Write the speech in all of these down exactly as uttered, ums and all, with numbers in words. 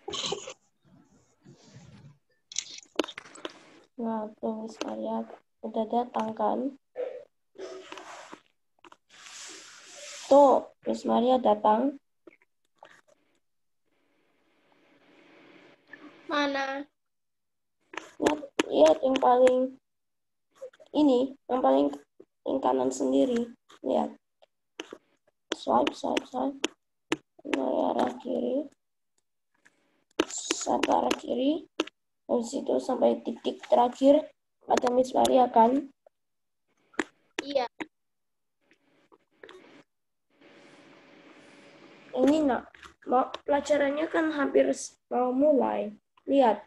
Nah, tuh Miss Maria udah datang kan? Tuh, Miss Maria datang. Mana? Lihat, lihat yang paling ini, yang paling yang kanan sendiri. Lihat. Swipe, swipe, swipe. Dari arah kiri. Sampai arah kiri. Habis itu sampai titik terakhir ada Miss Maria kan? Iya. Ini nak, mau pelajarannya kan hampir mau mulai. Lihat.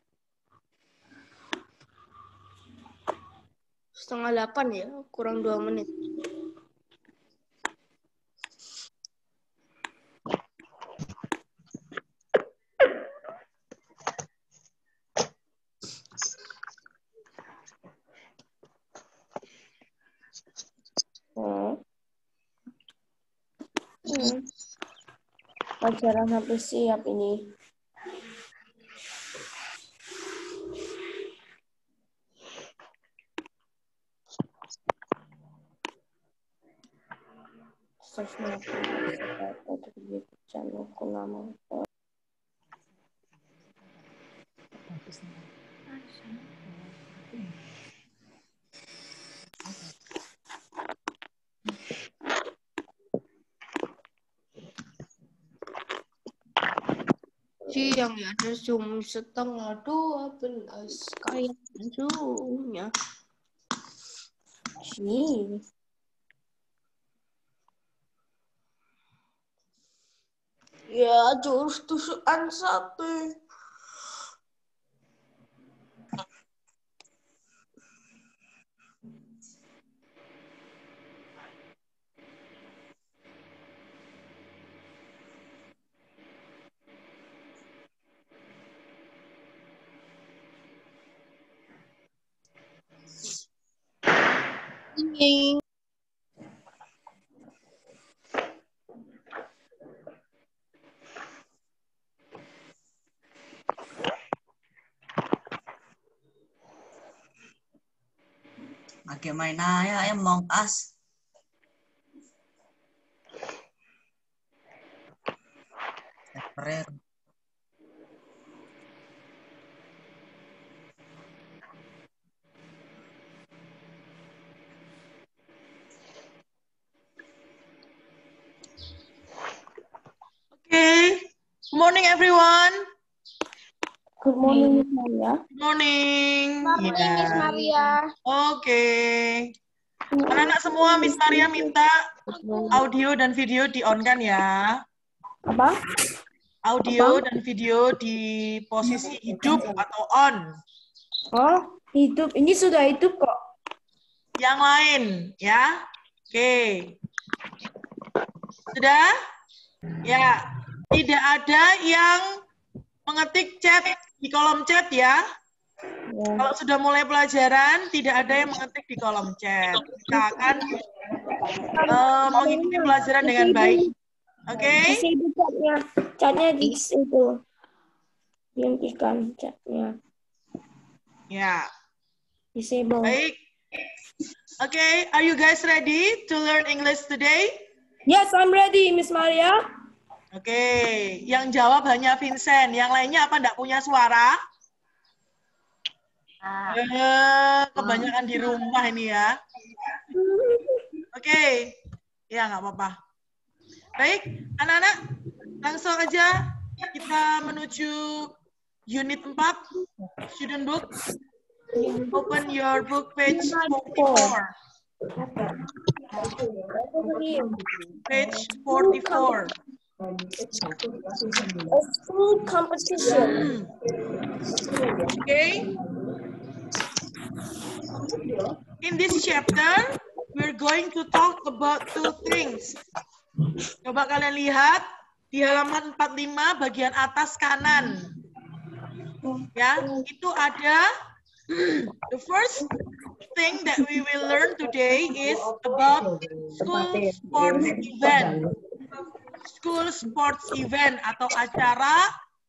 Setengah delapan ya, kurang dua menit. Hmm. Hmm. Pelajaran hampir siap ini. Siang ya, ada Zoom setengah dua belas. Kayak Zoom-nya. Cih. Ya, jurus tusukan sate. Ini. Lagi main aja Among Us. Keren. Okay. Good morning everyone. Good morning, Miss Maria. Good morning. Morning, Yeah. Miss Maria. Oke. Okay. Anak-anak semua, Miss Maria minta audio dan video di-on-kan ya. Apa? Audio Apa? dan video di posisi hidup atau on. Oh, hidup. Ini sudah hidup kok. Yang lain, ya. Oke. Okay. Sudah? Ya. Tidak ada yang mengetik chat di kolom chat ya. Ya. Kalau sudah mulai pelajaran, tidak ada yang mengetik di kolom chat. Kita akan uh, mengikuti pelajaran dengan baik. Oke? Okay? Disable chatnya. Chatnya disable. Dihentikan chatnya. Ya. Disable. Baik. Oke, okay. Are you guys ready to learn English today? Yes, I'm ready, Miss Maria. Oke, okay. Yang jawab hanya Vincent. Yang lainnya apa enggak punya suara? Ah. Eh, kebanyakan di rumah ini ya. Oke, okay. Ya nggak apa-apa. Baik, anak-anak, langsung aja kita menuju unit empat, student book. Open your book page forty-four. Page forty-four. A school competition. Okay. In this chapter, we're going to talk about two things. Coba kalian lihat di halaman empat puluh lima bagian atas kanan. Ya, itu ada the first thing that we will learn today is about school sports event. School sports event atau acara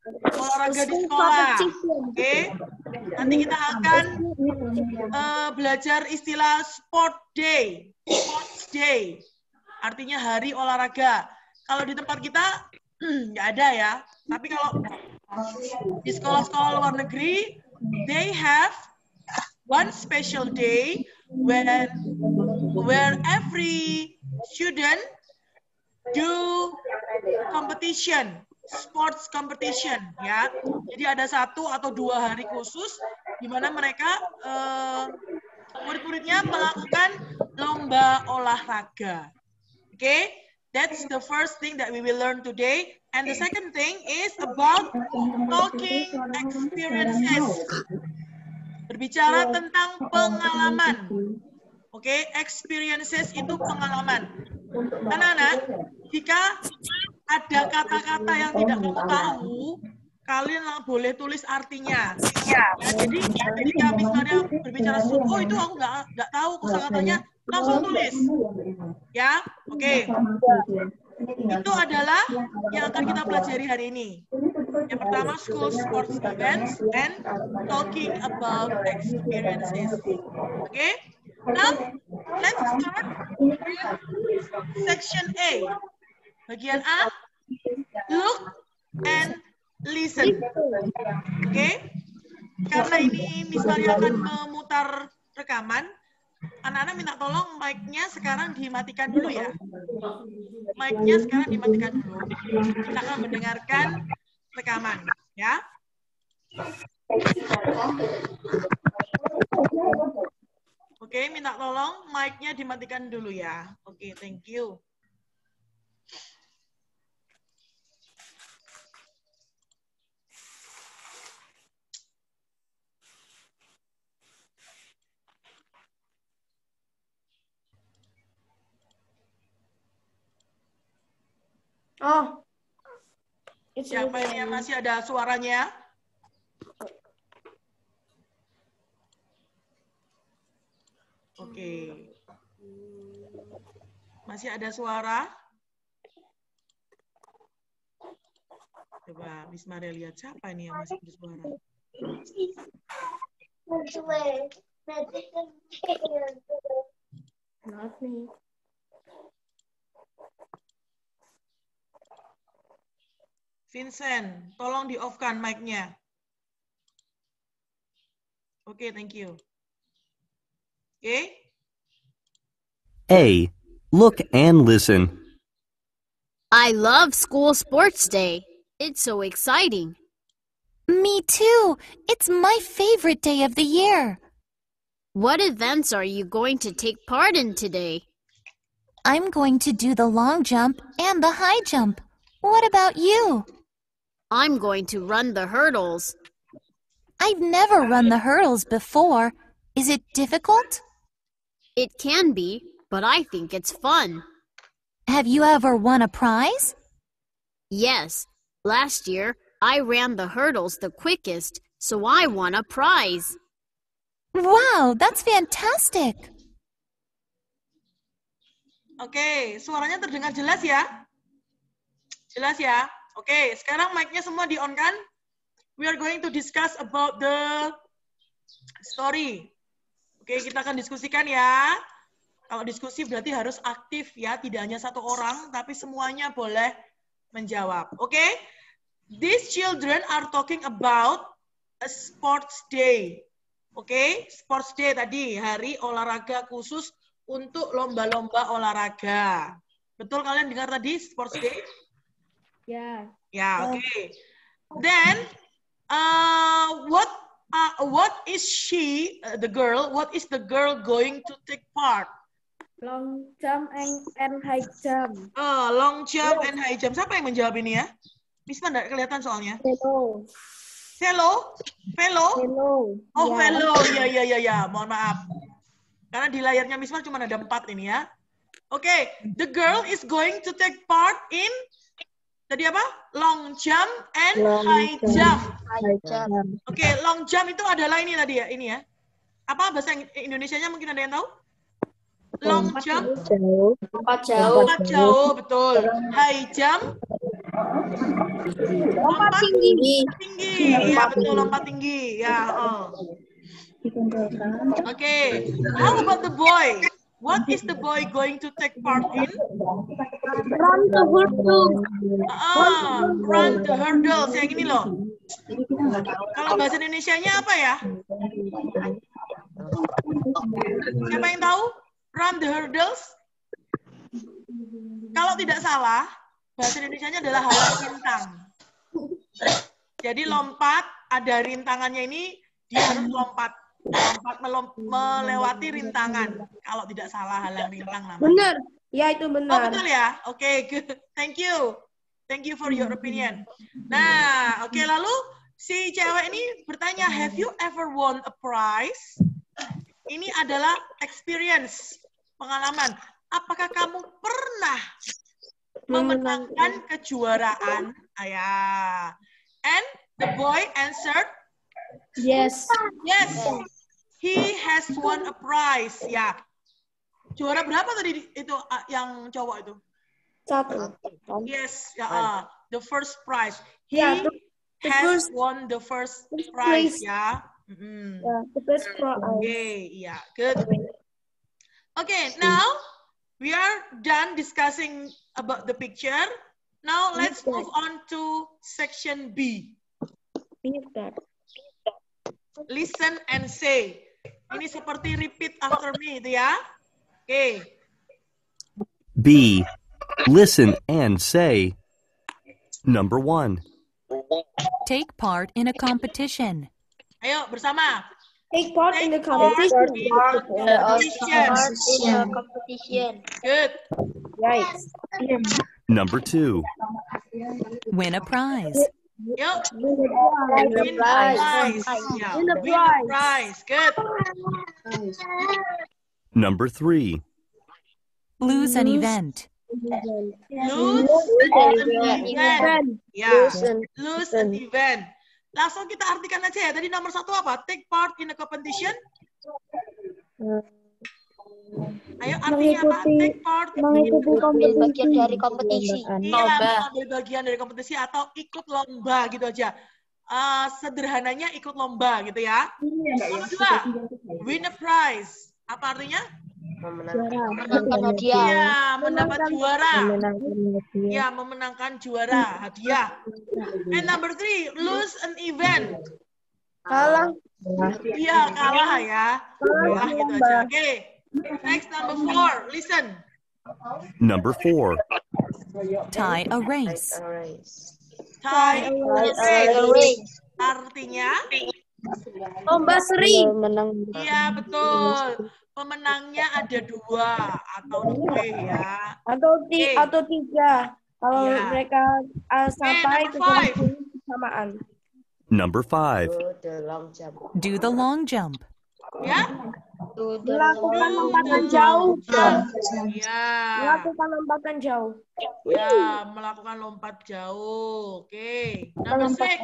olahraga di sekolah. Oke, okay? Nanti kita akan uh, belajar istilah sport day, sports day, artinya hari olahraga. Kalau di tempat kita nggak ada ya, tapi kalau di sekolah-sekolah luar negeri, they have one special day when where every student do competition, sports competition, ya. Jadi ada satu atau dua hari khusus di mana mereka uh, murid-muridnya melakukan lomba olahraga. Oke, okay? That's the first thing that we will learn today. And the second thing is about talking experiences. Berbicara tentang pengalaman. Oke, okay? Experiences itu pengalaman. Anak-anak, jika ada kata-kata yang tidak kamu tahu, kalian boleh tulis artinya. Ya, jadi ketika misalnya berbicara suku, oh itu aku nggak nggak tahu kosakatanya, langsung tulis. Ya, oke. Okay. Itu adalah yang akan kita pelajari hari ini. Yang pertama, school sports events and talking about experiences. Oke. Okay? Now, let's start with section A. Bagian A, look and listen. Oke. Okay? Karena ini Miss Maria akan memutar rekaman, anak-anak minta tolong mic-nya sekarang dimatikan dulu ya. Mic-nya sekarang dimatikan dulu. Kita akan mendengarkan rekaman, ya. Oke, okay, minta tolong mic-nya dimatikan dulu ya. Oke, okay, thank you. Oh, siapa ini yang masih ada suaranya? Oke. Okay. Masih ada suara? Coba Miss Maria lihat siapa ini yang masih bersuara. Not me. Vincent, tolong di-off-kan mic-nya. Oke, okay, thank you. Oke. Okay. A. Look and listen. I love school sports day. It's so exciting. Me too. It's my favorite day of the year. What events are you going to take part in today? I'm going to do the long jump and the high jump. What about you? I'm going to run the hurdles. I've never run the hurdles before. Is it difficult? It can be, but I think it's fun. Have you ever won a prize? Yes. Last year, I ran the hurdles the quickest, so I won a prize. Wow, that's fantastic. Oke, okay, suaranya terdengar jelas ya? Jelas ya? Oke, okay, sekarang mic-nya semua di-on kan? We are going to discuss about the story. Oke, okay, kita akan diskusikan ya. Kalau diskusi berarti harus aktif ya, tidak hanya satu orang, tapi semuanya boleh menjawab. Oke? Okay? These children are talking about a sports day. Oke, okay? Sports day tadi, hari olahraga khusus untuk lomba-lomba olahraga. Betul kalian dengar tadi sports day? Ya. Ya, oke. Okay. Then, uh, what uh, what is she, uh, the girl? What is the girl going to take part? Long jump and, and high jump. Oh, long jump and high jump. Siapa yang menjawab ini ya? Misma nggak kelihatan soalnya. Hello. Hello? Hello? Hello. Oh, ya. hello. Ya, ya, ya, ya. Mohon maaf. Karena di layarnya Misma cuma ada empat ini ya. Oke, okay. The girl is going to take part in tadi apa? Long jump and long high jump. jump. Oke, okay, long jump itu adalah ini tadi ya, ini ya. Apa bahasa Indonesianya mungkin ada yang tahu? Long jump. Lompat jauh. Lompat jauh, betul. High jump. Lompat tinggi. Tinggi, ya betul, lompat tinggi. Ya. Oh. Oke, okay. How about the boy? What is the boy going to take part in? Run the hurdles. Ah, run the hurdles. Yang ini loh. Kalau bahasa Indonesianya apa ya? Siapa yang tahu? Run the hurdles? Kalau tidak salah, bahasa Indonesianya adalah halang rintang. Jadi lompat, ada rintangannya ini, dia harus lompat. Lompat melewati rintangan. Kalau tidak salah halang rintang namanya. Benar. Ya, itu benar. Oh, betul ya? Oke, okay, good. Thank you. Thank you for your opinion. Nah, oke, okay, lalu si cewek ini bertanya, have you ever won a prize? Ini adalah experience, pengalaman. Apakah kamu pernah memenangkan kejuaraan? Ayah. And the boy answered, yes. Yes. He has won a prize. Ya. Juara berapa tadi itu uh, yang cowok itu? Satu. Yes. Ya. Uh, the first prize. He Yeah, the, the has first, won the first first prize. prize. Ya. Mm-hmm. Yeah, the first prize. Okay. Yeah. Good. Okay. Now we are done discussing about the picture. Now let's move on to section B. Listen and say. Ini seperti repeat after me itu ya. Oke. Okay. B. Listen and say. Number one. Take part in a competition. Ayo bersama. Take part Take in the part competition. in the competition. competition. Good. Right. Number two. Win a prize. Yuk. Win Win a prize. Yeah. Win a Win a prize. Good. Number three. Lose an event. Lose an event. Ya. Lose an event. Langsung kita artikan aja ya. Tadi nomor satu apa? Take part in a competition. Ayo artinya apa? Take part in Ambil bagian dari kompetisi. Iya, mengambil bagian dari kompetisi atau ikut lomba gitu aja. Uh, sederhananya ikut lomba gitu ya. Nomor dua, win a prize. Apa artinya? Memenangkan hadiah. Iya, mendapat juara. Iya, memenangkan juara, hadiah. And number three, lose an event. Kalah. Iya, kalah ya. Kalah gitu aja. Oke. Okay. Next, number four. Listen. Number four. Tie a race. Tie a race. Artinya? Lomba seri. Iya, betul. Pemenangnya ada dua atau lebih ya. Atau ti Okay. atau tiga. Kalau Yeah. mereka uh, sampai number ke five. kesamaan. Number five. Do the long jump. Ya? Melakukan lompatan jauh. Ya. Melakukan lompatan jauh. Ya, melakukan lompat jauh. Oke. Okay. Number six.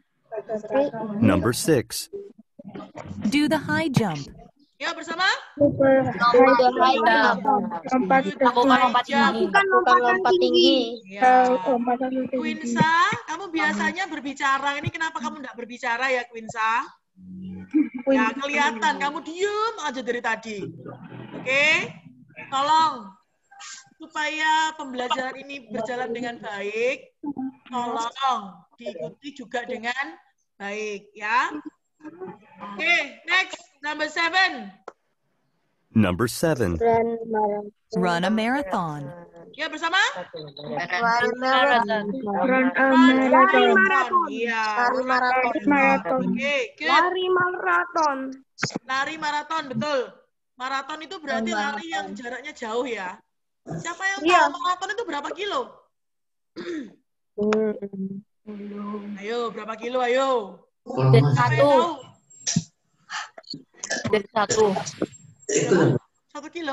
Number six. Do the high jump. Ya, bersama? Super high jump. Lompat Lakukan lompat tinggi. Bukan lompat tinggi. Ya. lompatan tinggi. Quinsa, kamu biasanya berbicara. Ini kenapa kamu enggak berbicara ya, Quinsa? Ya, kelihatan kamu diem aja dari tadi. Oke? Tolong supaya pembelajaran ini berjalan dengan baik, tolong diikuti juga dengan baik ya. Oke, next number seven. Number seven. Run a marathon. Ya, bersama? Lari maraton. Run a Lari marathon. maraton. Iya. Lari maraton. Maraton. Oke, good. Lari maraton. Lari maraton, betul. Maraton itu berarti lari yang jaraknya jauh ya. Siapa yang tahu Iya. maraton itu berapa kilo? Ayo, berapa kilo? Ayo. Dari Siapa yang satu. tahu? Dari satu. Satu kilo.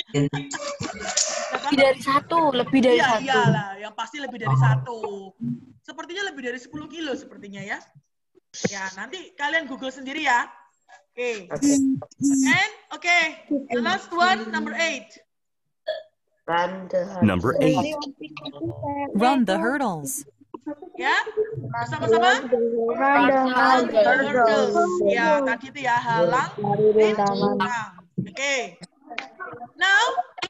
Lebih dari satu. Lebih dari Iya, satu. iyalah. Yang pasti lebih dari satu. Sepertinya lebih dari sepuluh kilo sepertinya ya. Ya, nanti kalian Google sendiri ya. Oke. Okay. And, oke. Okay. The last one, number eight. Number eight. Run the hurdles. Ya, bersama-sama. Run the hurdles. Ya, tadi itu ya halang, rintangan. Oke. Okay. Now,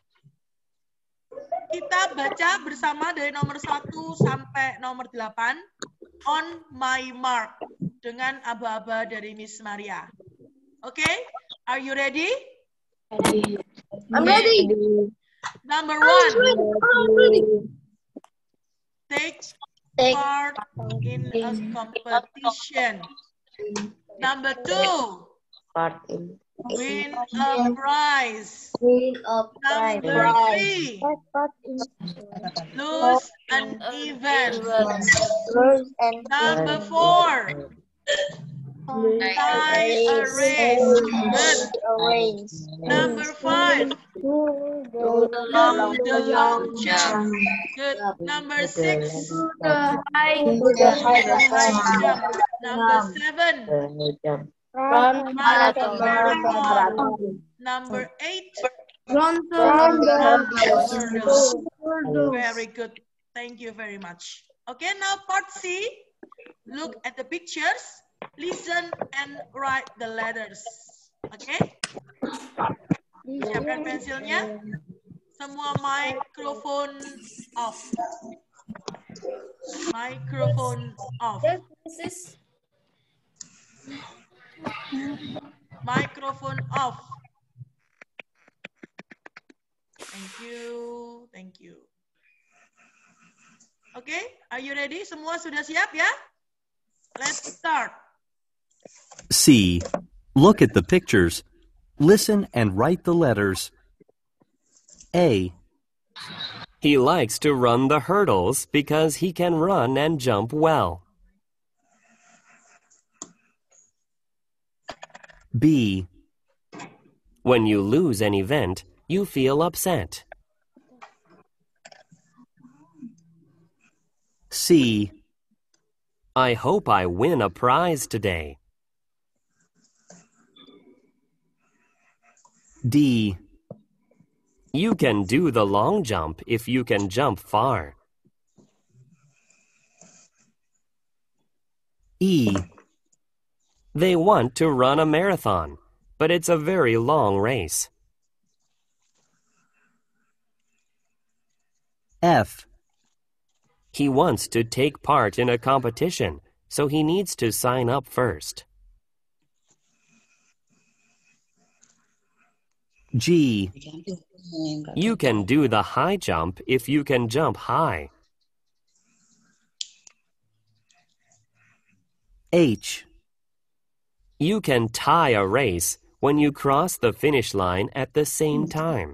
kita baca bersama dari nomor satu sampai nomor delapan. On my mark. Dengan aba-aba dari Miss Maria. Oke, okay? Are you ready? I'm ready. Number one. Take part in a competition. Number two. Win a prize. Number three. Lose an event. Number four. Tie a race. Good. Number five. Do the long jump. Good. Number six. High jump. Number seven. Run marathon. Number eight. Run the hurdles. Very good. Thank you very much. Okay, now part C. Look at the pictures. Listen and write the letters. Okay? Siapkan pensilnya. Semua mikrofon off. Microphone off. Microphone off. Thank you. Thank you. Oke, okay, are you ready? Semua sudah siap ya? Let's start. C. Look at the pictures. Listen and write the letters. A. He likes to run the hurdles because he can run and jump well. B. When you lose an event, you feel upset. C. I hope I win a prize today. D. You can do the long jump if you can jump far. E. They want to run a marathon, but it's a very long race. F. He wants to take part in a competition, so he needs to sign up first. G. You can do the high jump if you can jump high. H. You can tie a race when you cross the finish line at the same time.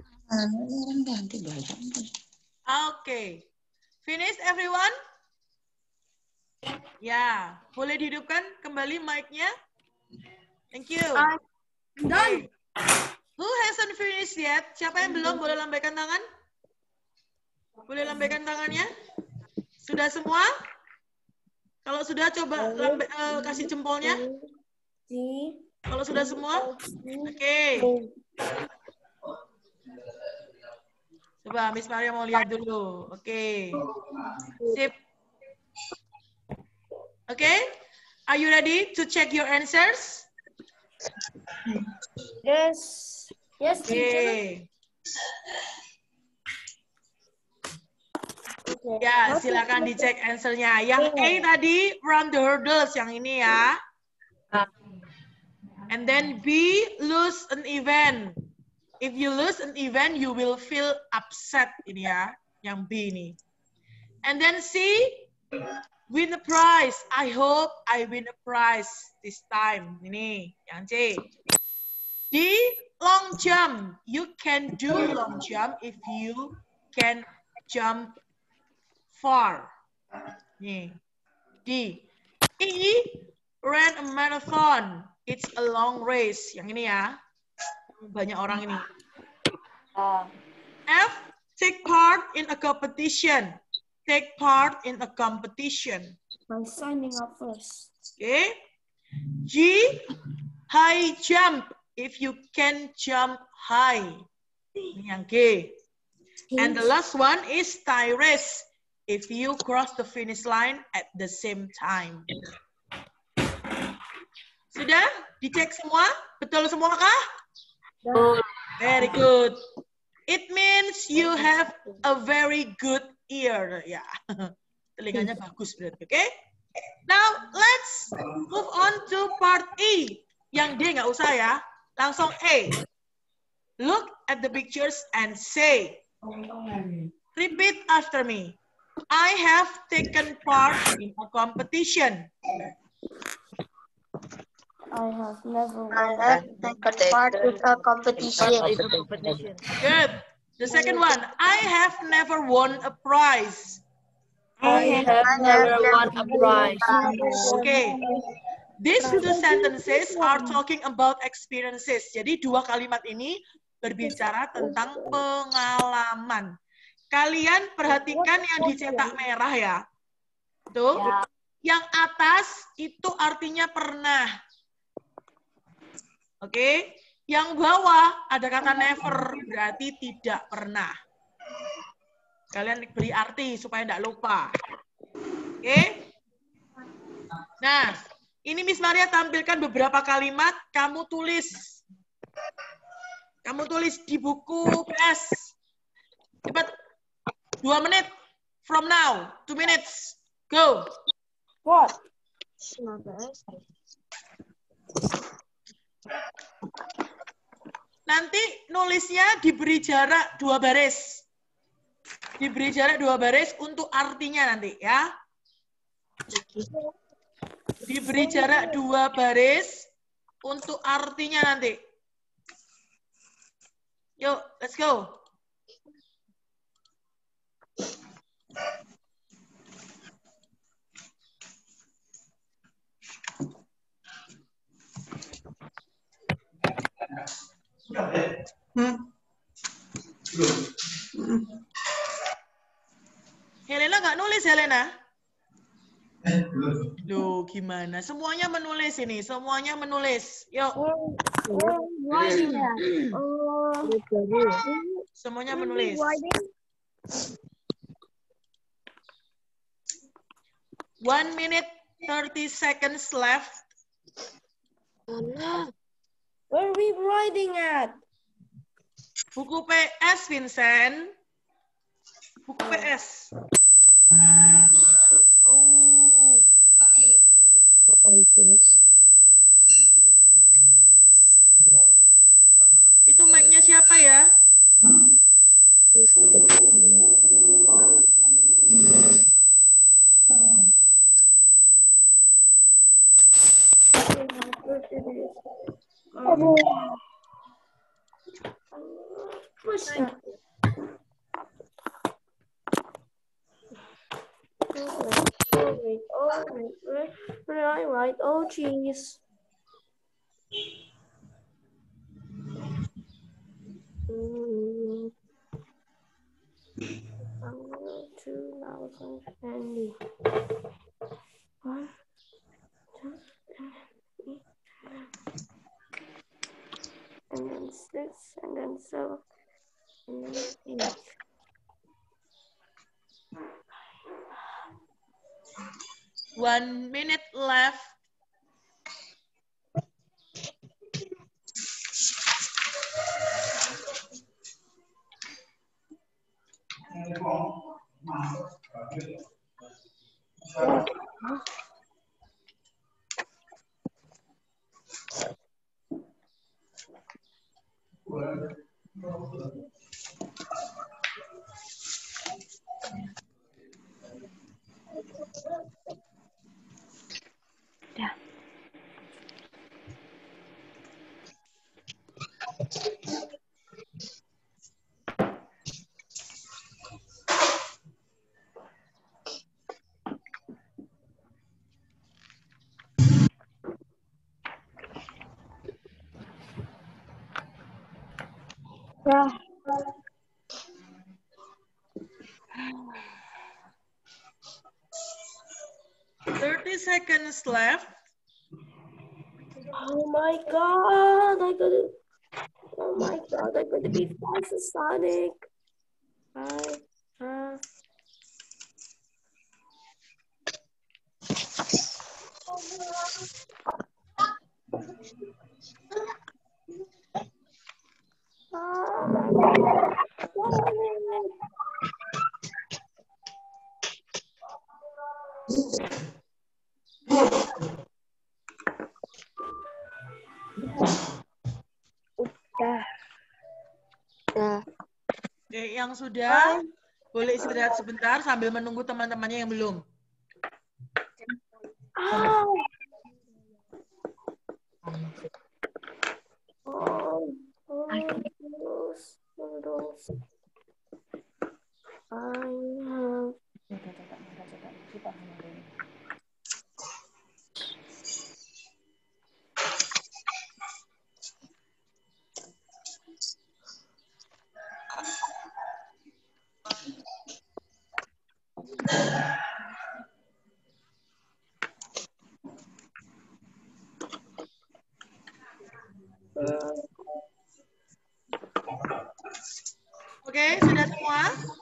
Okay. Finished everyone? Ya, boleh dihidupkan kembali mic-nya? Thank you. I'm done. Okay. Who hasn't finished yet? Siapa yang belum? Boleh lambaikan tangan? Boleh lambaikan tangannya? Sudah semua? Kalau sudah, coba lambe, uh, kasih jempolnya. Kalau sudah semua? Oke. Okay. Coba Miss Maria mau lihat dulu. Oke. Okay. Sip. Oke. Okay. Are you ready to check your answers? Yes. Yes. Oke. Okay. Ya, silakan dicek answernya. Yang A tadi run the hurdles, yang ini ya. And then B, lose an event. If you lose an event, you will feel upset. Ini ya, yang B ini. And then C, win a prize. I hope I win a prize this time. Ini, yang C. D, long jump. You can do long jump if you can jump far. Nih. D. E, ran a marathon. It's a long race. Yang ini ya. Banyak orang ini. F, take part in a competition. Take part in a competition. By signing up first. Okay. G, high jump. If you can jump high. Ini yang G. And the last one is tie race. If you cross the finish line at the same time. Sudah? Dicek semua? Betul semua kah? Very good. It means you have a very good ear. Ya, telinganya bagus berarti. Oke? Okay? Now, let's move on to part E. Yang D nggak usah ya. Langsung A. Look at the pictures and say. Repeat after me. I have taken part in a competition. I have never I won. have taken part in a competition. Good. The second one. I have never won a prize. I have never won a prize. Okay. These two sentences are talking about experiences. Jadi dua kalimat ini berbicara tentang pengalaman. Kalian perhatikan yang dicetak merah ya. Tuh. Ya. Yang atas itu artinya pernah. Oke. Okay. Yang bawah ada kata never, berarti tidak pernah. Kalian beri arti supaya tidak lupa. Oke. Okay. Nah, ini Miss Maria tampilkan beberapa kalimat, kamu tulis. Kamu tulis di buku P S. Cepat. Dua menit. From now. Two minutes. Go. What? Nanti nulisnya diberi jarak dua baris. Diberi jarak dua baris untuk artinya nanti ya. Diberi jarak dua baris untuk artinya nanti. Yuk, let's go. Hmm. Helena nggak nulis, Helena? Loh, gimana? Semuanya menulis ini, semuanya menulis. Yuk. Semuanya menulis. One minute, thirty seconds left. Where are we writing at? Buku P S, Vincent. Buku P S. Oh. Itu mic-nya siapa ya? Oh. What's that? Oh, wait, oh, wait, wait, wait, I write, oh, jeez. Mm. two thousand twenty. One, two, three, and then six, and then seven, and then eight. One minute left. Yeah. thirty seconds left. Oh my god, I gotta, oh my god, I gotta be fast as Sonic. I have Oke, yang sudah boleh istirahat sebentar sambil menunggu teman-temannya yang belum. Oh. Oh, noodles, noodles. I have. Oke, sudah semua?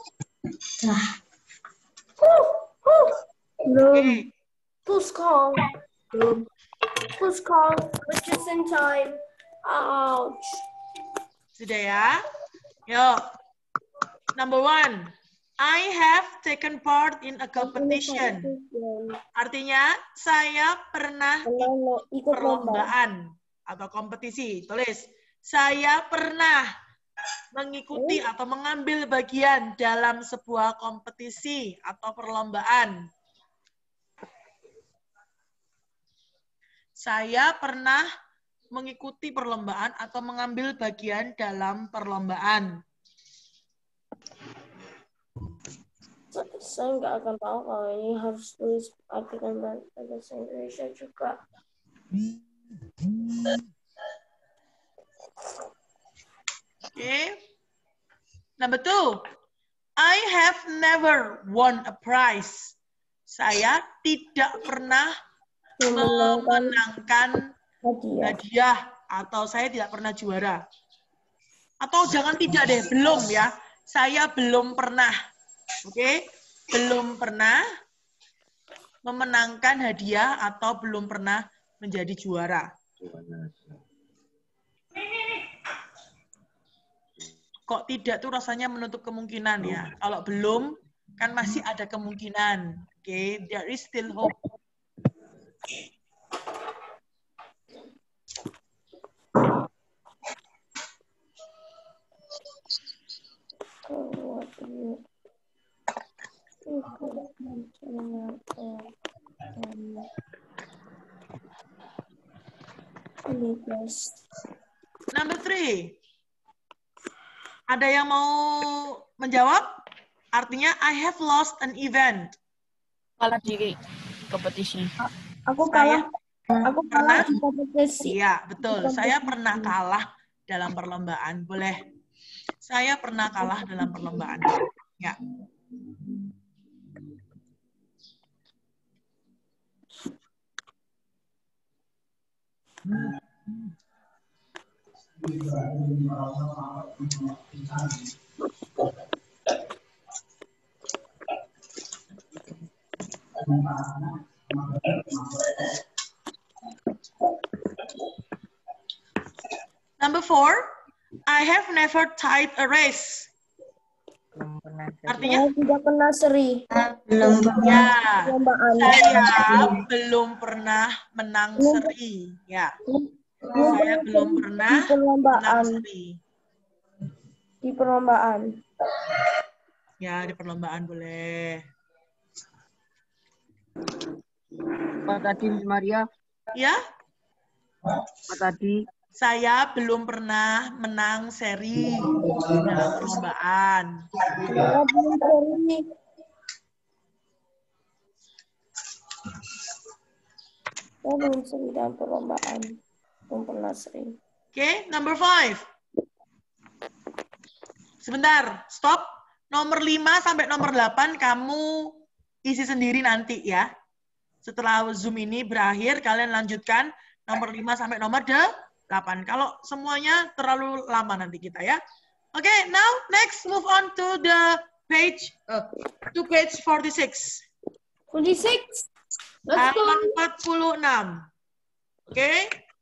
Belum. Oke. Who's call? Belum. Who's call? We're just in time. Ouch. Sudah ya? Yuk. Number one. I have taken part in a competition. Artinya, saya pernah ikut perlombaan atau kompetisi. Tulis, saya pernah mengikuti atau mengambil bagian dalam sebuah kompetisi atau perlombaan. Saya pernah mengikuti perlombaan atau mengambil bagian dalam perlombaan. Saya nggak akan tahu kalau ini harus tulis artikel bahasa Indonesia juga. Okay. Number two, I have never won a prize. Saya tidak pernah memenangkan hadiah atau saya tidak pernah juara. Atau jangan tidak deh, belum ya. Saya belum pernah. Oke, okay? Belum pernah memenangkan hadiah atau belum pernah menjadi juara. Kok tidak tuh rasanya menutup kemungkinan ya. Kalau belum, kan masih ada kemungkinan. Oke, okay? There is still hope. Number three. Ada yang mau menjawab? Artinya, I have lost an event. Kalah di kompetisi. Aku Saya kalah. Aku pernah. kalah di kompetisi. Iya, betul. Saya pernah kalah dalam perlombaan. Boleh. Saya pernah kalah dalam perlombaan. Ya. Number four, I have never tied a race. Artinya? Saya tidak pernah seri. Belum ya. Perlombaan. Saya belum pernah menang seri. Ya. Saya belum pernah Di perlombaan. menang seri. Di perlombaan. Ya, di perlombaan boleh. Pak tadi Maria. Ya? Pak tadi. Saya belum pernah menang seri dalam perlombaan. Saya belum seri. Saya belum seri dalam perlombaan. Belum pernah seri. Oke, okay, number five. Sebentar, stop. Nomor lima sampai nomor delapan kamu isi sendiri nanti ya. Setelah Zoom ini berakhir, kalian lanjutkan nomor lima sampai nomor delapan. Kalau semuanya terlalu lama nanti kita ya. Okay, now next move on to the page, uh, to page forty-six. forty-six. Let's go. Halaman empat puluh enam. Oke. Okay.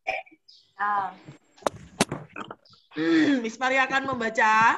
Miss Maria akan membaca.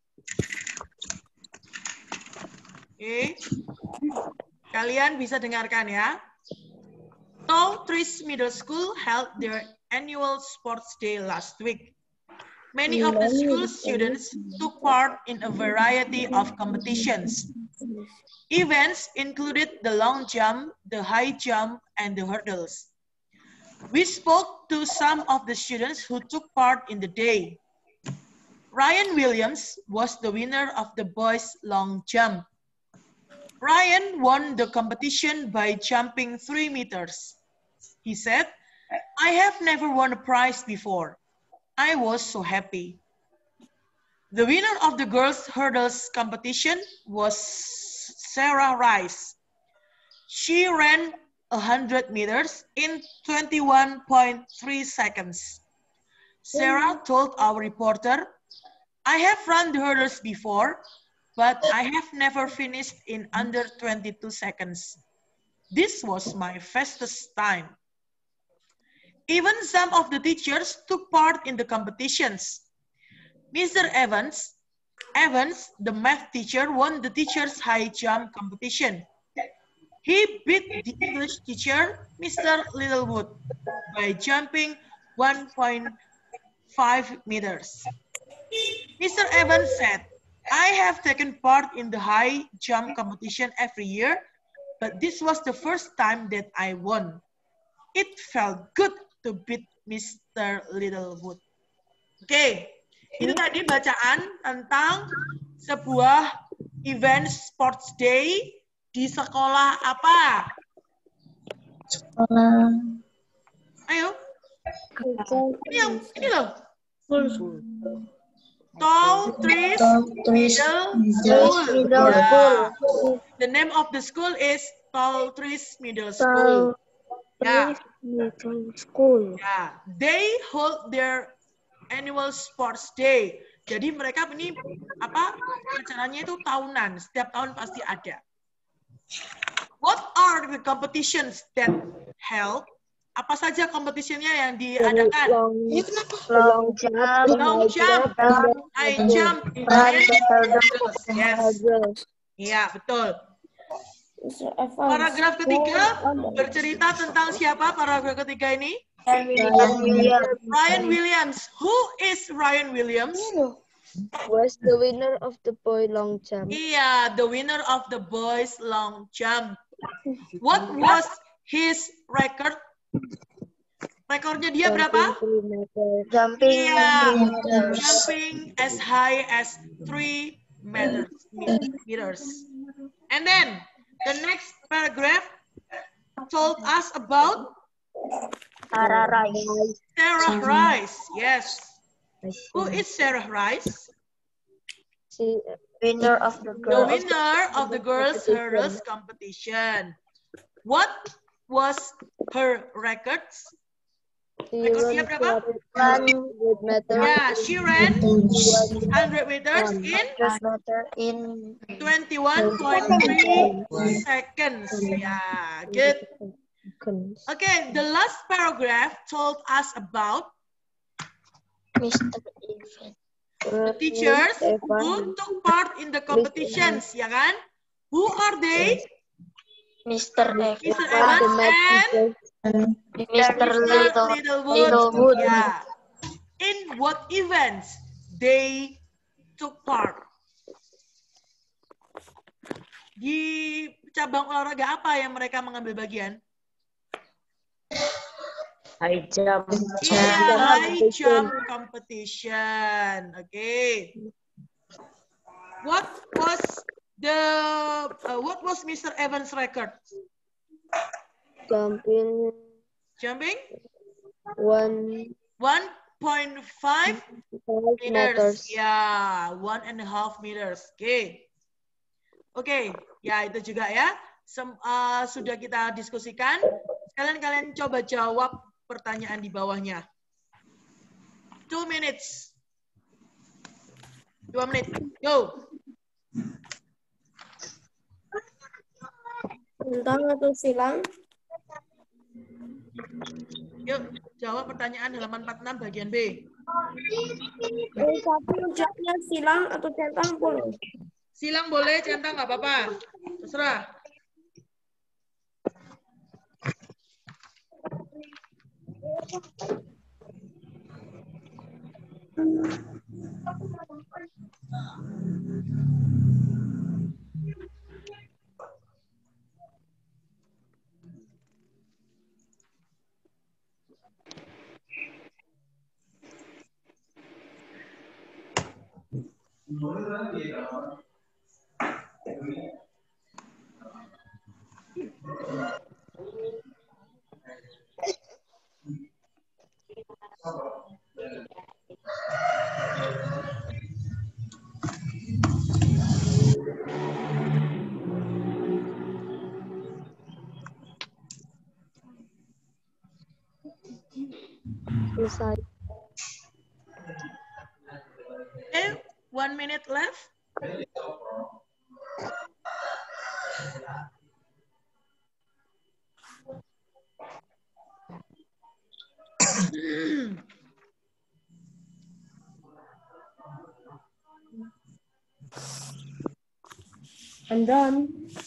Oke. Okay. Kalian bisa dengarkan ya. Tall Trees Middle School held their annual sports day last week. Many of the school students took part in a variety of competitions. Events included the long jump, the high jump, and the hurdles. We spoke to some of the students who took part in the day. Ryan Williams was the winner of the boys' long jump. Ryan won the competition by jumping three meters. He said, "I have never won a prize before. I was so happy." The winner of the girls' hurdles competition was Sarah Rice. She ran one hundred meters in twenty-one point three seconds. Sarah told our reporter, "I have run the hurdles before, but I have never finished in under twenty-two seconds. This was my fastest time." Even some of the teachers took part in the competitions. Mister Evans, Evans, the math teacher, won the teacher's high jump competition. He beat the English teacher, Mister Littlewood, by jumping one point five meters. Mister Evans said, "I have taken part in the high jump competition every year, but this was the first time that I won. It felt good to beat Mister Littlewood." Oke, okay. Itu tadi bacaan tentang sebuah event sports day di sekolah apa? Sekolah. Ayo. Ini yang ini loh. Tall Trees Middle School. Yeah. The name of the school is Tall Trees Middle School. Yeah. Middle School. Yeah. They hold their annual sports day. Jadi mereka ini apa acaranya itu tahunan, setiap tahun pasti ada. What are the competitions that held? Apa saja kompetisinya yang diadakan? Long, long jump, Long jump, high jump, yes. Iya, betul. Paragraf ketiga bercerita tentang siapa paragraf ketiga ini? Ryan Williams. Ryan Williams. Who is Ryan Williams? Was the winner of the boy long jump. Iya, the winner of the boys long jump. What was his record? Rekornya dia berapa? Jumping. Iya, jumping as high as three meters. meters. And then the next paragraph told us about Sarah Rice. Sarah Rice. Yes. Who is Sarah Rice? She winner of the The girls. winner of the girls hurdles competition. What was her records? She Rekornya berapa? ran one hundred meters. Yeah, she ran one hundred meters in meter in twenty-one point three seconds. Yeah, good. Okay, the last paragraph told us about Mister Evans. the teachers who took part in the competitions, ya kan? Who are they? Mister Evans. Mister Evans and Mister Little, Littlewood. Littlewood. Yeah. In what events they took part? Di cabang olahraga apa yang mereka mengambil bagian? High jump. Yeah, high jump competition. Okay. What was the uh, what was Mister Evans' record? Jumping Jumping one one point five meters. meters. Ya, one and a half meters. Oke. Okay. Oke, okay. Ya itu juga ya. Sem uh, sudah kita diskusikan. Sekalian kalian coba jawab pertanyaan di bawahnya. Two minutes. Dua menit. Go. Centang atau silang? Yuk, jawab pertanyaan halaman empat puluh enam bagian B. Yang satu jawabnya silang atau centang boleh? Silang boleh, centang nggak apa-apa. Terserah. Selesai. Okay, one minute left. I'm done.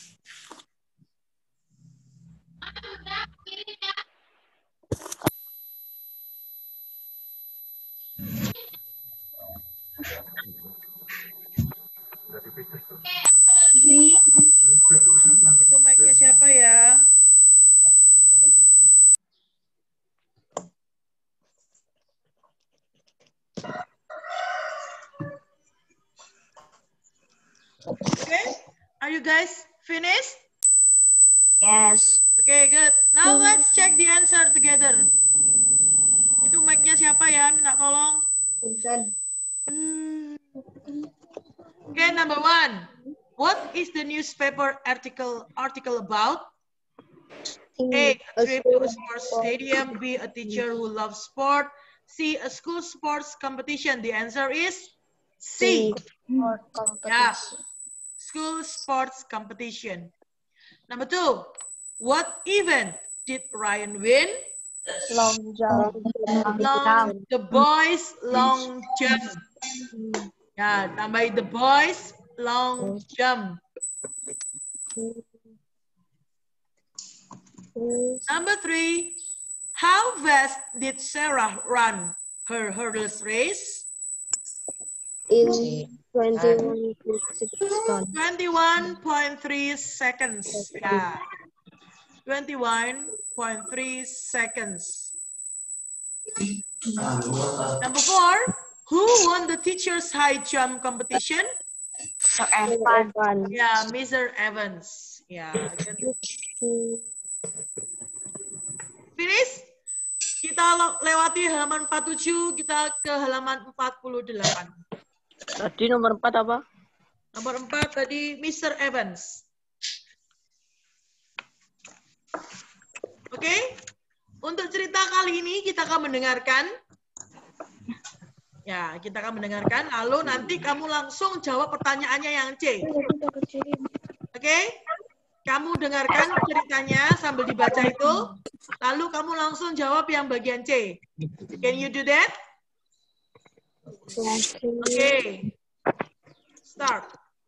Itu mic-nya siapa ya? Okay, are you guys finished? Yes. Okay, good. Now let's check the answer together. Itu mic-nya siapa ya? Minta tolong. Okay, number one. What is the newspaper article article about? A. A trip to a sports stadium. B. A teacher who loves sport. C. A school sports competition. The answer is C. Yeah. School sports competition. Number two. What event did Ryan win? Long jump. Long, the boys long jump. Ya, tambahin the boys long jump. Number three, how fast did Sarah run her hurdles race? In twenty-one twenty-one point three seconds. Ya, twenty-one point three seconds. Number four, who won the teacher's high jump competition? Evan. Ya, Mister Evans. Ya, gitu. Finish? Kita lewati halaman empat puluh tujuh, kita ke halaman empat puluh delapan. Tadi nomor empat apa? Nomor empat tadi Mister Evans. Oke? Okay? Untuk cerita kali ini kita akan mendengarkan. Ya, kita akan mendengarkan. Lalu nanti kamu langsung jawab pertanyaannya yang C. Oke? Okay? Kamu dengarkan ceritanya sambil dibaca itu. Lalu kamu langsung jawab yang bagian C. Can you do that? Oke. Okay. Start.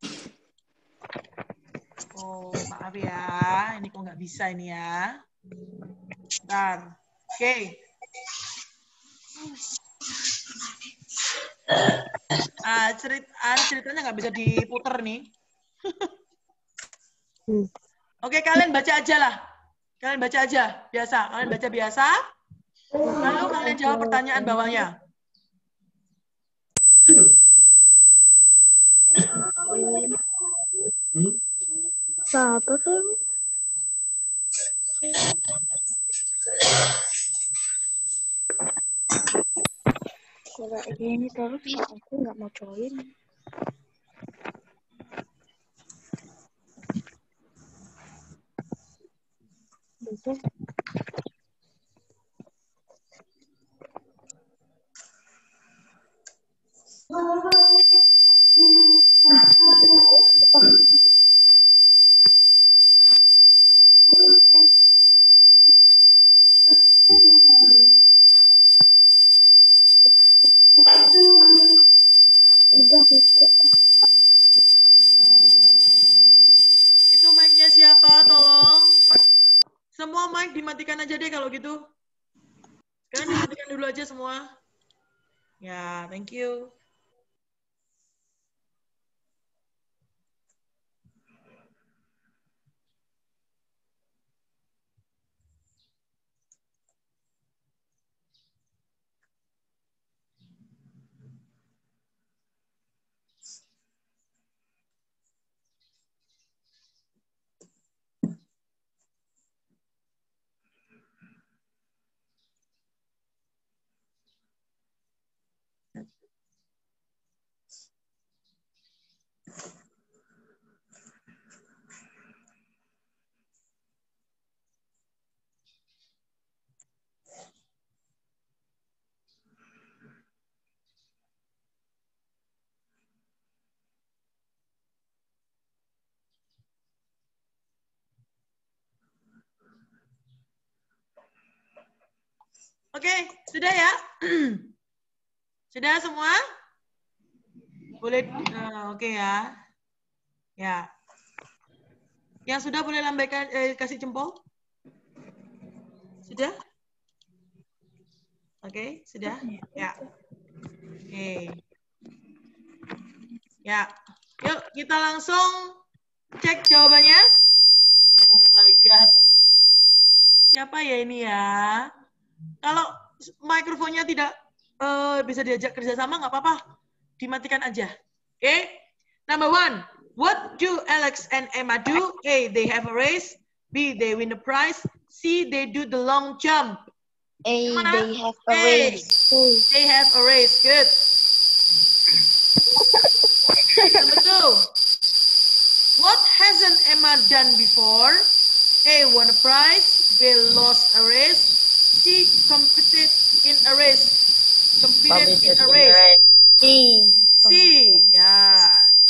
Oh, maaf ya. Ini kok nggak bisa ini ya. Bentar. Oke. Okay. Ah, cerit ah, ceritanya nggak bisa diputer nih. hmm. Oke, kalian baca aja lah. Kalian baca aja, biasa. Kalian baca biasa. Lalu kalian jawab pertanyaan bawahnya. Siapa sih? Kalau ini terus aku nggak mau join. Betul. Itu mic-nya siapa? Tolong. Semua mic dimatikan aja deh kalau gitu. Sekarang dimatikan dulu aja semua. Ya, thank you. Oke, sudah ya? Sudah semua? Boleh, uh, oke okay ya. Ya. Yang sudah boleh lambaikan, eh, kasih jempol? Sudah? Oke, okay, sudah? Ya. Oke. Okay. Ya. Yuk, kita langsung cek jawabannya. Oh my God. Siapa ya ini ya? Kalau mikrofonnya tidak uh, bisa diajak kerjasama, nggak apa-apa. Dimatikan aja. Oke? Okay? Number one. What do Alex and Emma do? A. They have a race. B. They win the prize. C. They do the long jump. A. They have a A. race. They have a race. Good. Number two. What hasn't Emma done before? A. Won a prize. B. Lost a race. C. Competed in a race. Competed in a race. C. C. Ya.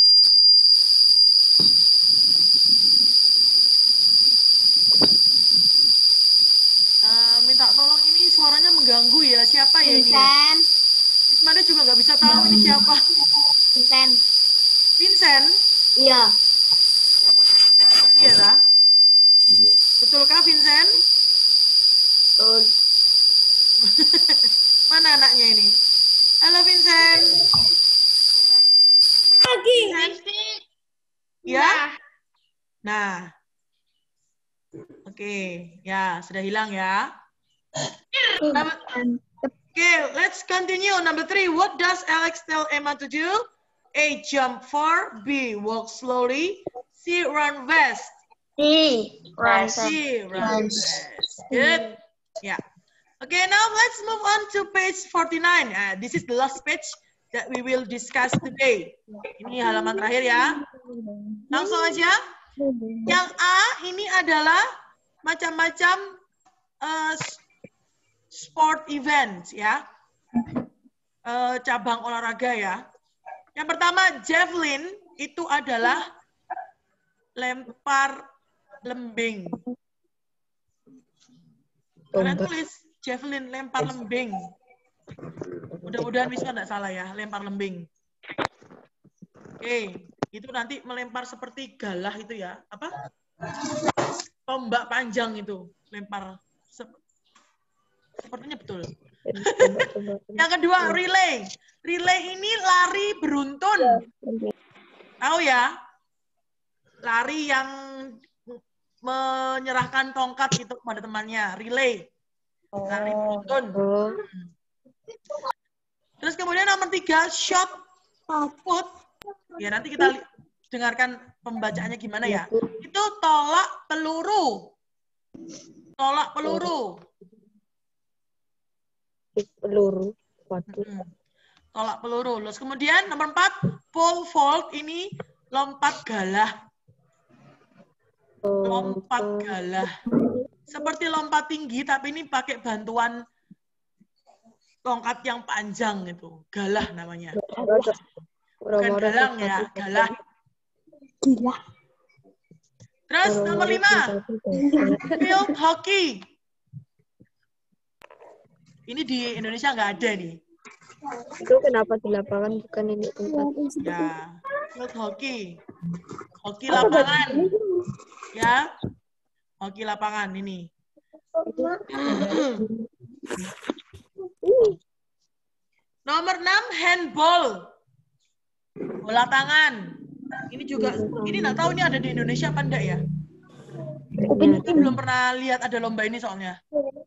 Uh, minta tolong, ini suaranya mengganggu ya. Siapa ya ini? Ya? Ismada juga nggak bisa tahu ini siapa. Vincent. Vincent? Iya. Iya dah. Betulkah Vincent? Betul. Mana anaknya ini? Halo Vincent. Lagi. Vincent. Ya? Nah. Oke, okay. Ya, sudah hilang ya. Oke, okay, let's continue. Number three, what does Alex tell Emma to do? A, jump far. B, walk slowly. C, run fast. C, run C, run fast. Good. Yeah. Okay, now let's move on to page forty-nine. Uh, this is the last page that we will discuss today. Ini halaman terakhir ya. Langsung aja. Yang A ini adalah macam-macam uh, sport event ya, uh, cabang olahraga ya. Yang pertama javelin itu adalah lempar lembing. Kalian tulis javelin lempar lembing. Mudah-mudahan Wisma nggak salah ya, lempar lembing. Oke. Okay. Itu nanti melempar seperti galah itu ya, apa? Tombak panjang itu, lempar. Sepertinya betul. Yang kedua, relay. Relay ini lari beruntun. Tahu ya? Lari yang menyerahkan tongkat itu kepada temannya, relay. Lari beruntun. Terus kemudian nomor tiga, shot put. Ya, nanti kita dengarkan pembacaannya gimana ya. Itu tolak peluru. Tolak peluru. Peluru. Hmm. Tolak peluru. Terus kemudian nomor empat, pole vault, ini lompat galah. Lompat galah. Seperti lompat tinggi, tapi ini pakai bantuan tongkat yang panjang itu. Galah namanya. Bukan galang ya, galah. Gila. Terus nomor lima, field hockey. Ini di Indonesia nggak ada nih. Itu kenapa di lapangan bukan ini tempat? Ya, field hockey. Hoki lapangan. Ya, hoki lapangan ini. Nomor enam, handball. Bola tangan. Ini juga, ini nggak tahu ini ada di Indonesia apa enggak ya? Ini belum pernah lihat ada lomba ini soalnya.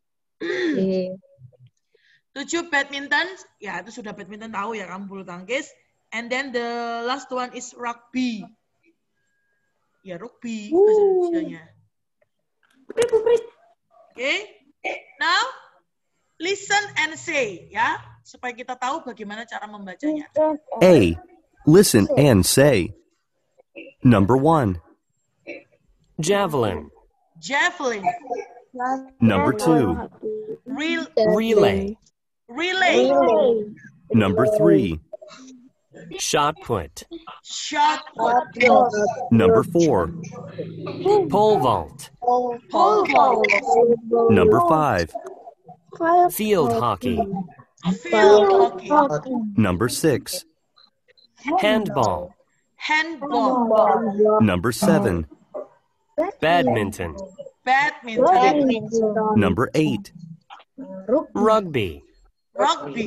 Tujuh, badminton. Ya, itu sudah badminton tahu ya, kamu bulu tangkis. And then the last one is rugby. Ya, rugby bahasa Indonesianya. Oke. Okay. Now, listen and say, ya, supaya kita tahu bagaimana cara membacanya. A. Listen and say. Number one. Javelin. Javelin. Number two. Rel Relay. relay. Number three. Shot put. Shot put. Number four. Pole vault. Pole vault. Number five. Field hockey. Field hockey. Number six. Handball. Handball. Number seven. Badminton. Badminton. Number eight. Rugby. Rugby.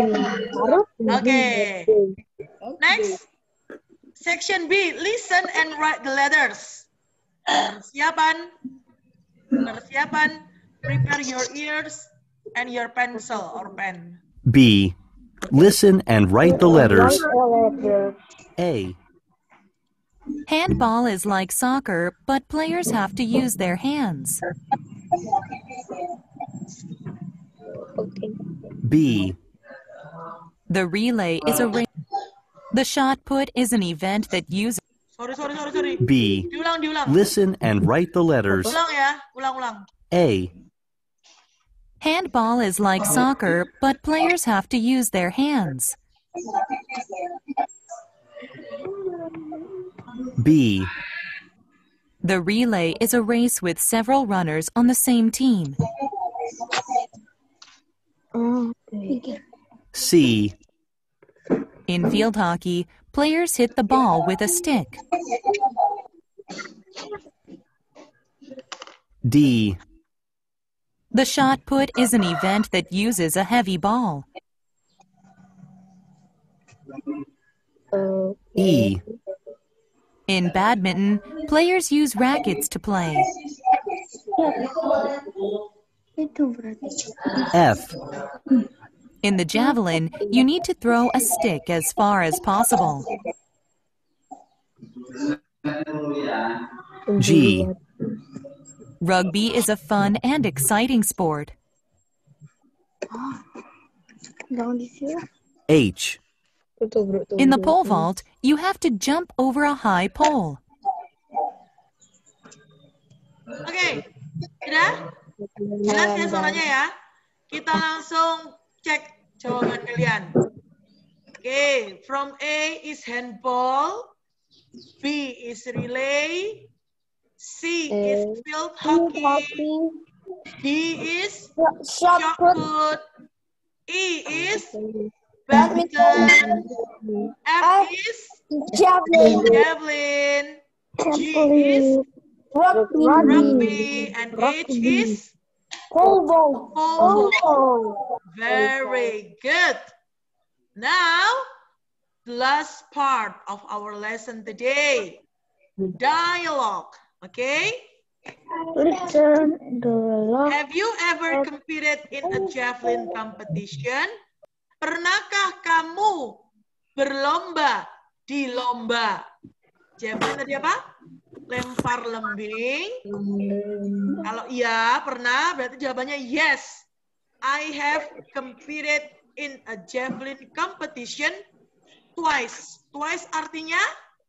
Okay. Next. Section B. Listen and write the letters. Persiapan. Persiapan. Prepare your ears and your pencil or pen. B. Listen and write the letters. A. Handball is like soccer, but players have to use their hands. B. The relay is a race. The shot put is an event that uses. Sorry, sorry, sorry, sorry. B. Diulang, diulang. Listen and write the letters. Ulang ya, ulang, ulang. A. Handball is like soccer, but players have to use their hands. B. The relay is a race with several runners on the same team. C. In field hockey, players hit the ball with a stick. D. The shot put is an event that uses a heavy ball. E. In badminton, players use rackets to play. F. In the javelin, you need to throw a stick as far as possible. G. Rugby is a fun and exciting sport. H. In the pole vault, you have to jump over a high pole. Oke, okay. Sudah? Jelas ya suaranya ya? Kita langsung cek jawaban kalian. Oke, okay. From A is handball, B is relay, C is field hockey, D is shot put, E is badminton, F is Javelin. javelin, G is Rugby. rugby, and H is Pole vault. pole vault. Very good. Now, the last part of our lesson today, dialogue. Okay? Listen the log. Have you ever competed in a javelin competition? Pernahkah kamu berlomba di lomba? Javelin tadi apa? Lempar lembing. Kalau iya, pernah, berarti jawabannya yes. I have competed in a javelin competition twice. Twice artinya?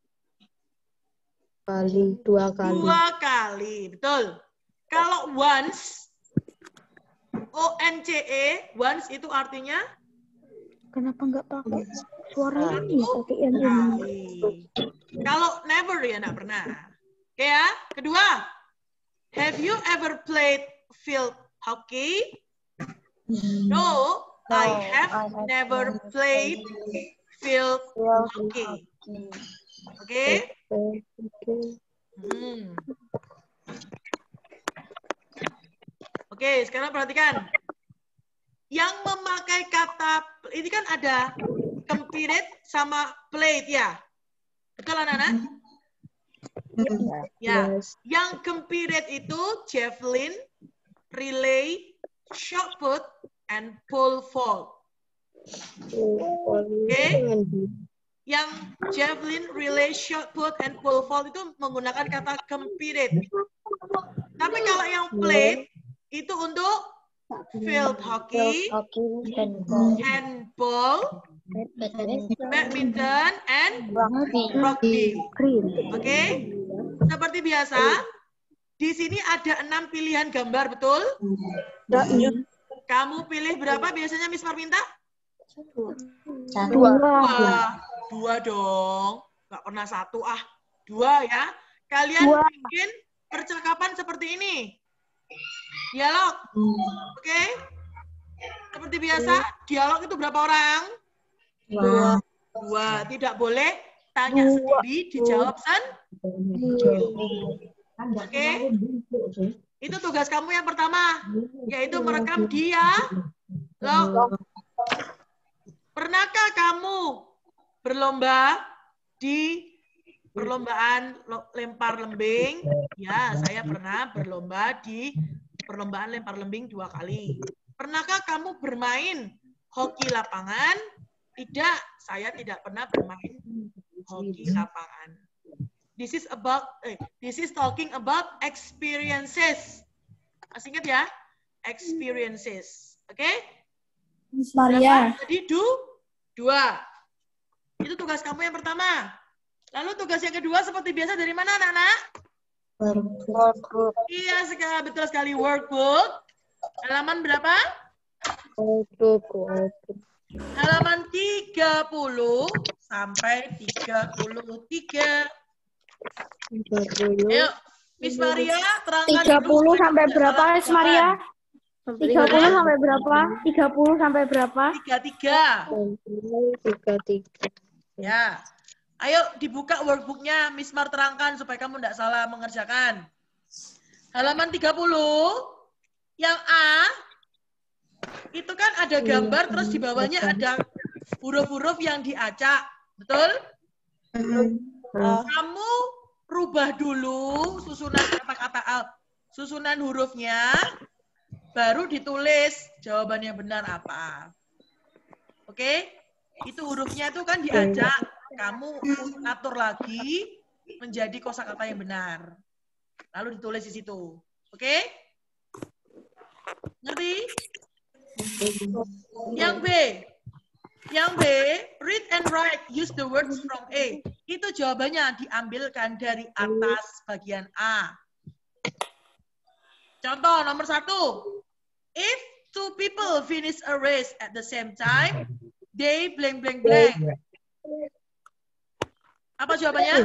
Kali, dua kali. Dua kali, betul. Kalau once, O N C E, once itu artinya? Kenapa nggak pakai suara ini? Satu Pakai yang ini. kali. Kalau never ya nggak pernah. Oke ya. Kedua, have you ever played field hockey? No, I have never played field hockey. Oke? Hmm. Oke, sekarang perhatikan. Yang memakai kata, ini kan ada compete sama played ya. Betul anak-anak? Ya. Yang compete itu javelin, relay, shot put, and pole vault. Oke? Yang javelin, relay, shot put, and pole vault itu menggunakan kata compete. Tapi kalau yang played itu untuk field hockey, handball, badminton, and rugby. Oke? Okay? Seperti biasa, di sini ada enam pilihan gambar, betul? Kamu pilih berapa biasanya Miss Marminta? Dua. Dua. Dua dong. Nggak pernah satu, ah. Dua ya. Kalian Dua. bikin percakapan seperti ini. Dialog. Oke? Okay? Seperti biasa, dialog itu berapa orang? Dua. Dua. Tidak boleh tanya sendiri, dijawab sendiri. Oke? Okay? Itu tugas kamu yang pertama, yaitu merekam dialog. Pernahkah kamu berlomba di perlombaan lempar lembing? Ya, saya pernah berlomba di perlombaan lempar lembing dua kali. Pernahkah kamu bermain hoki lapangan? Tidak, saya tidak pernah bermain hoki lapangan. This is about, eh, this is talking about experiences. Masih ingat ya? Experiences. Oke? Okay? Miss Maria. Jadi du, dua. Itu tugas kamu yang pertama. Lalu tugas yang kedua seperti biasa dari mana anak-anak? Workbook. Iya, sekali, betul sekali. Workbook. Halaman berapa? Workbook. Halaman tiga puluh sampai tiga puluh tiga. Ayo, Miss Maria, terangkan tiga puluh dulu sampai berapa, Miss Maria? tiga puluh sampai berapa? tiga puluh sampai berapa? tiga puluh tiga. Tiga tiga. Ya. Ayo dibuka workbooknya, Miss Mar terangkan supaya kamu tidak salah mengerjakan. Halaman tiga puluh, yang A, itu kan ada gambar, terus di bawahnya ada huruf-huruf yang diacak. Betul? Kamu rubah dulu susunan kata-kata, susunan hurufnya, baru ditulis jawaban yang benar apa. Oke? Itu hurufnya itu kan diacak. Kamu atur lagi menjadi kosakata yang benar. Lalu ditulis di situ. Oke? Ngerti? Yang B. Yang B, read and write, use the words from A. Itu jawabannya diambilkan dari atas bagian A. Contoh nomor satu. If two people finish a race at the same time, they blank blank blank. Apa jawabannya?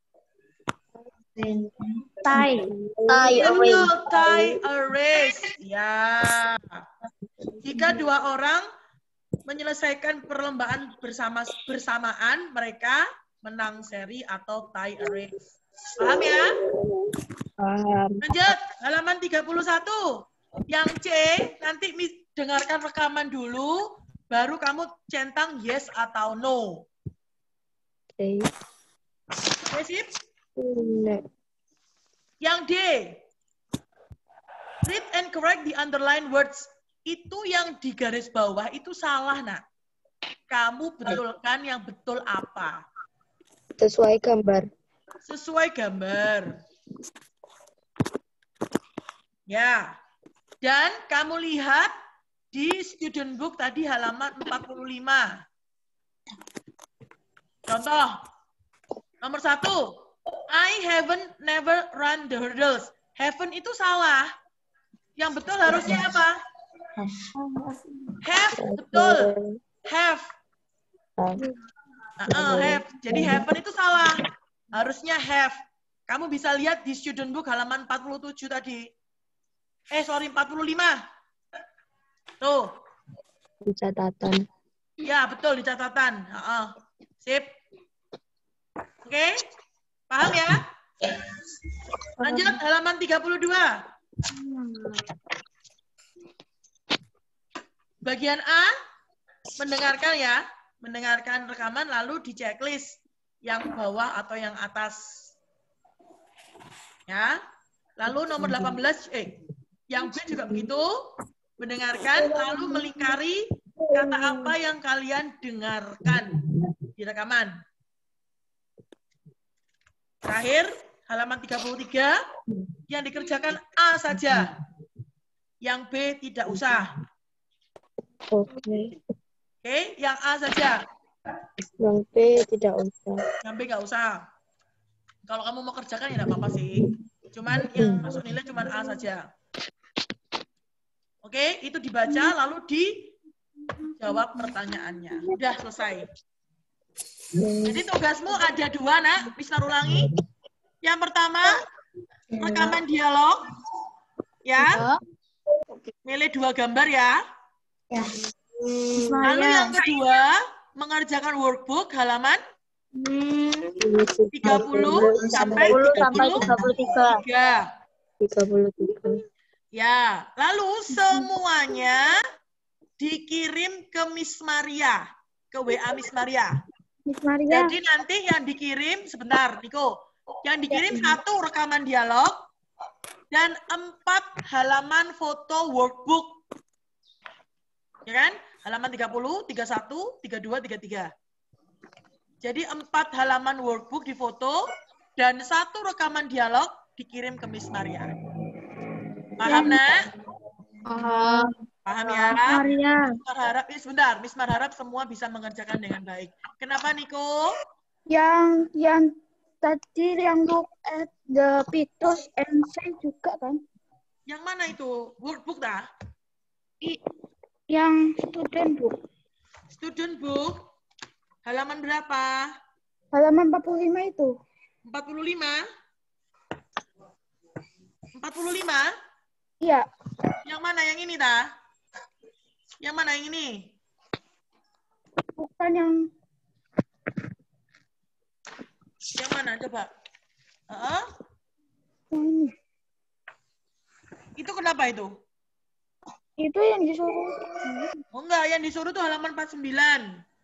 Tie. Tie a race. Tie a race. Ya. Jika dua orang menyelesaikan perlombaan bersama bersamaan, mereka menang seri atau tie a race. Paham ya? Paham. Lanjut, halaman tiga puluh satu. Yang C, nanti dengarkan rekaman dulu, baru kamu centang yes atau no. Oke. Oke, sip? No. Yang D, read and correct the underlined words. Itu yang di garis bawah itu salah, nak. Kamu betulkan yang betul apa? Sesuai gambar. Sesuai gambar. Ya. Dan kamu lihat di student book tadi halaman empat puluh lima. Contoh. Nomor satu. I haven't never run the hurdles. Haven't itu salah. Yang betul harusnya apa? Have, betul. have. Ah, Uh, have. Jadi haven't itu salah. Harusnya have. Kamu bisa lihat di student book halaman empat puluh tujuh tadi. Eh, sorry, empat puluh lima. Tuh. di catatan. Ya, betul di catatan. Uh-uh. Sip. Oke? Paham ya? Lanjut halaman tiga puluh dua. Bagian A, mendengarkan ya. Mendengarkan rekaman lalu di checklist yang bawah atau yang atas. Ya. Lalu nomor delapan belas, eh, yang B juga begitu. Mendengarkan lalu melingkari kata apa yang kalian dengarkan di rekaman. Terakhir, halaman tiga puluh tiga, yang dikerjakan A saja. Yang B tidak usah. Oke. Oke, yang A saja. Yang B tidak usah. Yang B nggak usah. Kalau kamu mau kerjakan ya nggak apa-apa sih. Cuman yang masuk nilai cuman A saja. Oke, itu dibaca lalu dijawab pertanyaannya. Udah selesai. Jadi tugasmu ada dua, nak. Bisa ulangi. Yang pertama, rekaman dialog. Ya. Milih dua gambar ya. Lalu yang kedua, mengerjakan workbook halaman tiga puluh sampai tiga puluh tiga. tiga puluh tiga. Ya, lalu semuanya dikirim ke Miss Maria, ke W A Miss Maria. Miss Maria. Jadi nanti yang dikirim, sebentar, Niko, yang dikirim satu rekaman dialog dan empat halaman foto workbook. Ya kan? Halaman tiga puluh, tiga puluh satu, tiga puluh dua, tiga puluh tiga. Jadi empat halaman workbook difoto dan satu rekaman dialog dikirim ke Miss Maria. Paham, nak? Paham. Paham ya? Maria. Miss Marharap, eh, sebentar, Miss Marharap semua bisa mengerjakan dengan baik. Kenapa, Niko? Yang yang tadi yang look at the pictures and say juga kan? Yang mana itu? Workbook dah? I, yang student book. Student book? Halaman berapa? Halaman empat puluh lima itu. empat puluh lima? empat puluh lima? Iya. Yang mana? Yang ini, dah? Yang mana yang ini? Bukan yang Yang mana? Coba. Uh-uh. yang ini. Itu kenapa itu? Itu yang disuruh. Oh enggak, yang disuruh tuh halaman empat puluh sembilan.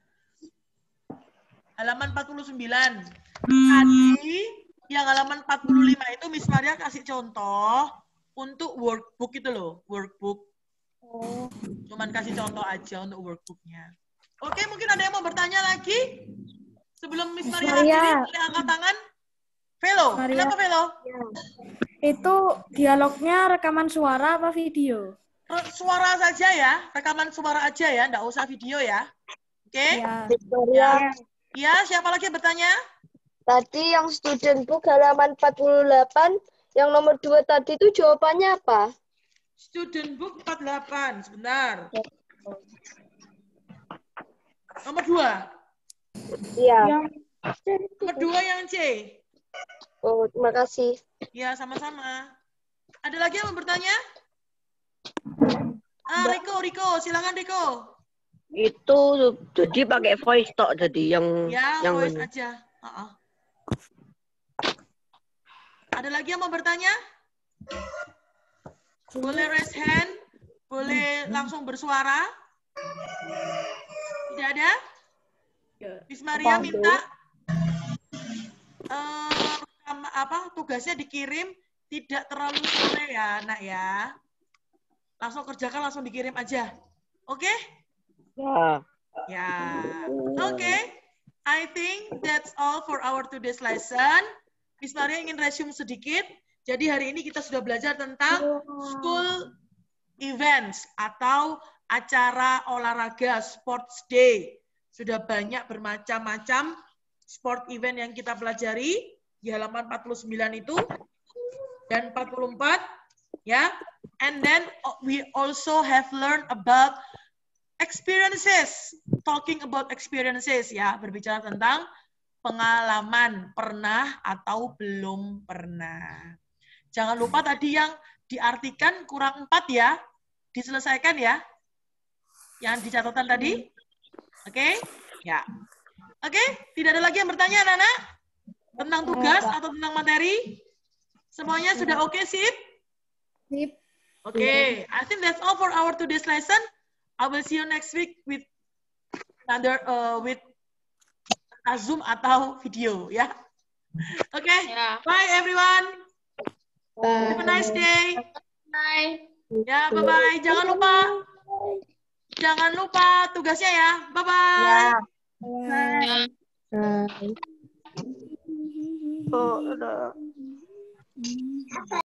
Halaman empat puluh sembilan. Tadi yang halaman empat puluh lima itu Miss Maria kasih contoh untuk workbook itu loh, workbook. Oh. Cuman kasih contoh aja untuk workbooknya. Oke, mungkin ada yang mau bertanya lagi? Sebelum Miss Maria Maria. akhiri, boleh angkat tangan. Velo, Maria. kenapa Velo? Itu dialognya rekaman suara apa video? Re- Suara saja ya, rekaman suara aja ya, nggak usah video ya. Oke? Ya. Victoria, Ya, siapa lagi yang bertanya? tadi yang student book halaman empat puluh delapan, yang nomor dua tadi itu jawabannya apa? Student book empat puluh delapan, sebentar. Nomor dua. Iya. Yang Nomor dua yang C. Oh, terima kasih. Ya, sama-sama. Ada lagi yang mau bertanya? Ah, Riko, Riko, silakan Riko. Itu jadi pakai voice talk jadi yang Ya, yang voice ini. aja. Uh-uh. Ada lagi yang mau bertanya? Boleh raise hand? Boleh langsung bersuara? Tidak ada? Miss Maria minta eh, apa tugasnya dikirim tidak terlalu sore ya, nak ya. Langsung kerjakan, langsung dikirim aja. Oke? Ya. Ya. Oke. I think that's all for our today's lesson. Miss Maria ingin resume sedikit. Jadi hari ini kita sudah belajar tentang school events atau acara olahraga sports day. Sudah banyak bermacam-macam sport event yang kita pelajari di halaman empat puluh sembilan itu dan empat puluh empat ya. And then we also have learned about experiences. Talking about experiences ya, berbicara tentang pengalaman, pernah atau belum pernah. Jangan lupa tadi yang diartikan kurang empat ya, diselesaikan ya. Yang di catatan tadi. Oke? Okay? Ya. Oke, okay? Tidak ada lagi yang bertanya, anak-anak? Tentang tugas atau tentang materi? Semuanya sudah oke, okay, sip? Sip. Oke, okay. I think that's all for our today's lesson. I will see you next week with another uh, with a Zoom atau video, ya. Oke, okay? Yeah. Bye everyone. Bye. Have a nice day. Bye. Ya, bye bye. Jangan lupa, jangan lupa tugasnya ya. Bye bye. Yeah. Bye. Bye. Oh, udah.